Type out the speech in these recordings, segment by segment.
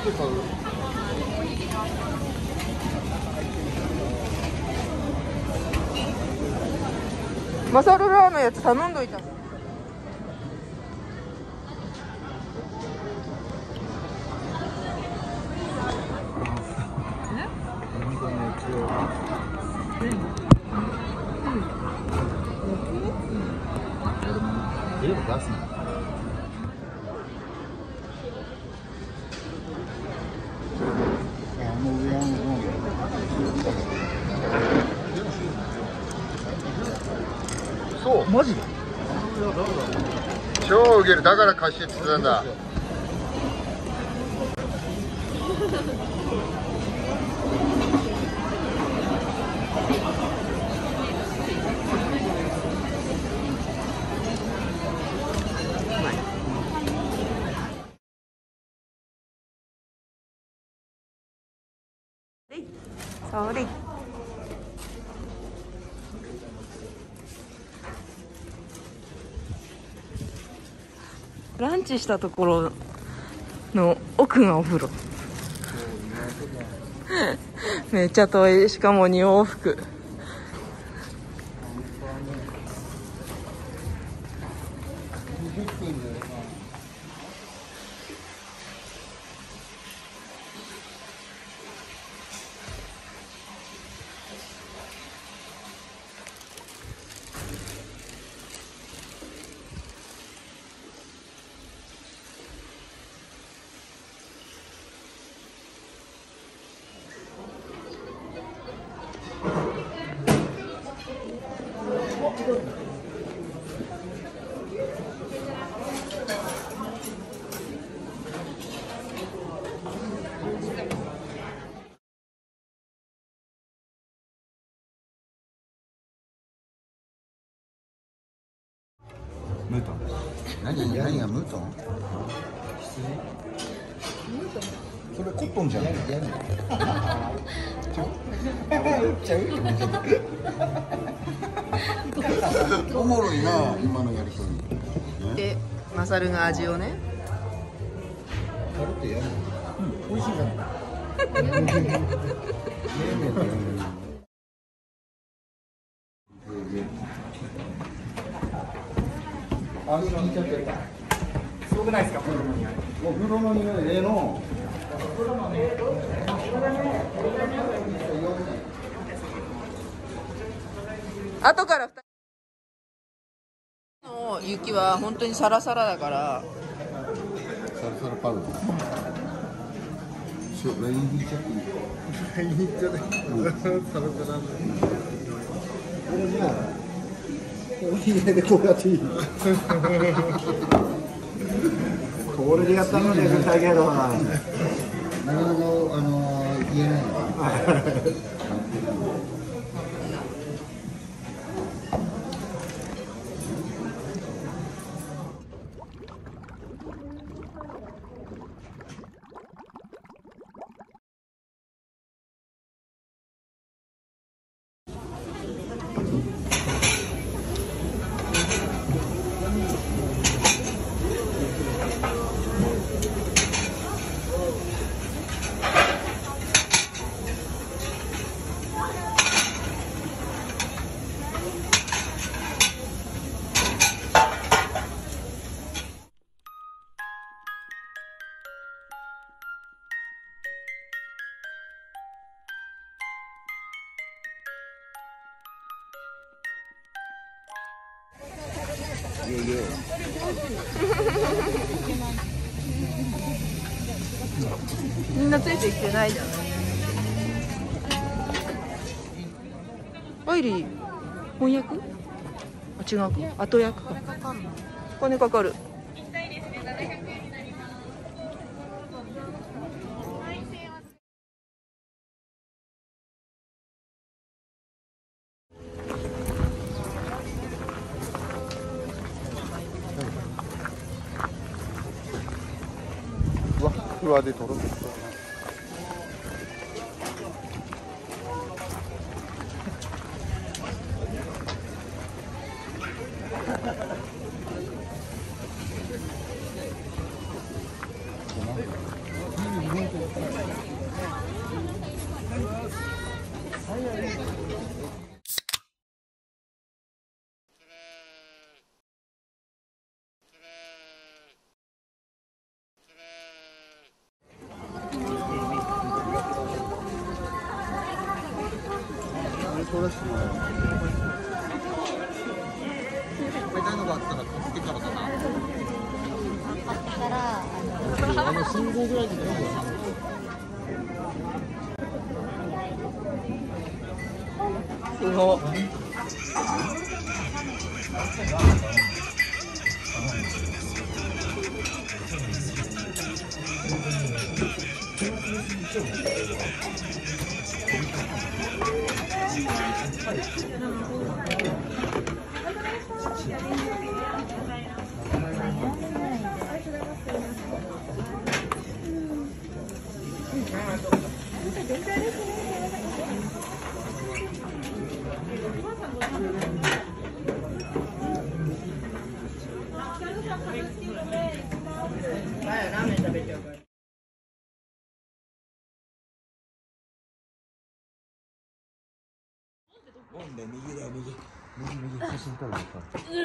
マサルラーのやつ頼んどいた。 そうマジで超ウケる。だから貸してって言ってたんだ。 それランチしたところの奥がお風呂めっちゃ遠い。しかも2往復。 ムートン。 何がムートン？ それコットンじゃん。 おもろいな今のやりとり。 でマサルが味をね。 カルってやる。美味しいじゃん。 すごくないですか、お風呂の匂い。 お風呂の匂いの。 後から2人の雪は本当にサラサラだから。 サラサラパウダー。ライン引いちゃっていい？ ライン引いちゃって。サラサラ。これじゃあ。これでこうやっていい。これでやったので見たけどな。 なかなか言えない。 みんなついてきてないじゃん。アイリー翻訳？あ、違うか。後役か。お金かかる。 ふわでとろけそう。 かあったら買ってからだな。 買ってから信号ぐらいでいいよ。 すごい。 写真撮るのか。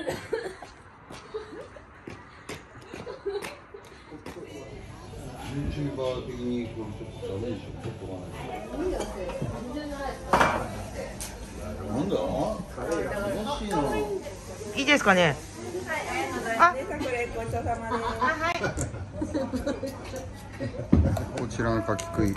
YouTuber 的にこれちょっとダメでしょ。ちょっとがない。なんだ？楽しいの。 いいですかね。あ、 こちらのかき食い。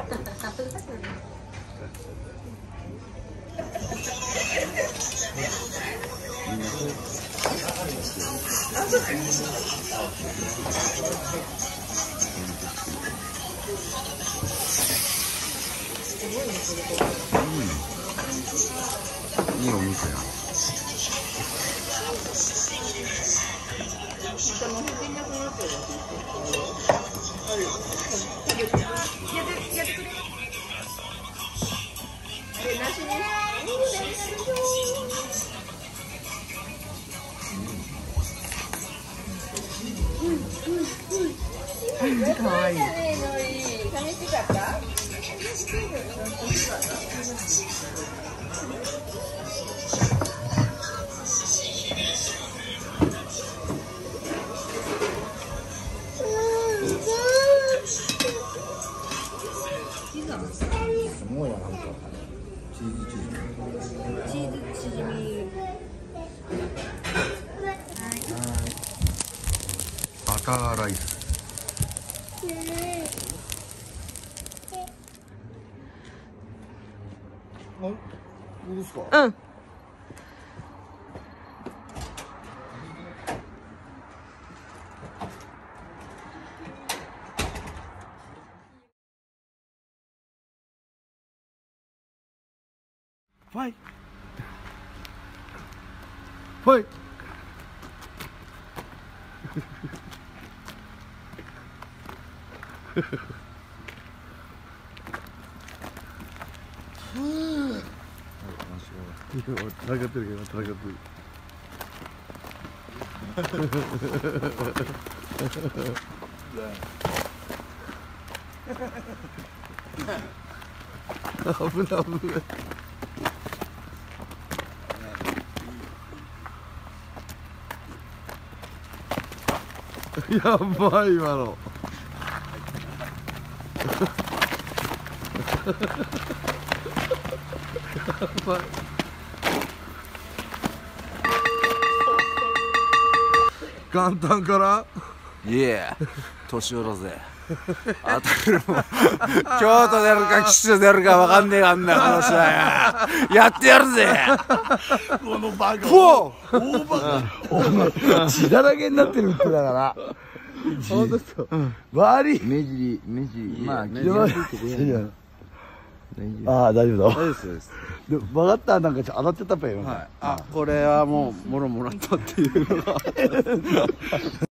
いいお店や。 かわいい。 すごいな、なんか。チーズチヂミ。 バターライス。 あ、いいですか。 うん。 ファイ。ファイ。戦ってるけど、戦ってる。危ない危ない。やばい今の。やばい。元旦からいえ、年寄ろぜ。あたるも京都出るか吉祥出るかわかんねえあんな話はやってやるぜ。 このバカ。 ほう。 大バカ。血だらけになってるってだから。本当ですよ。悪い。 目尻、まあ、 ああ、大丈夫だ。 そうですそうです。 で、曲がったなんか当たってたっぺよ。 はい。あ、これはもうもろもらったっていうのが。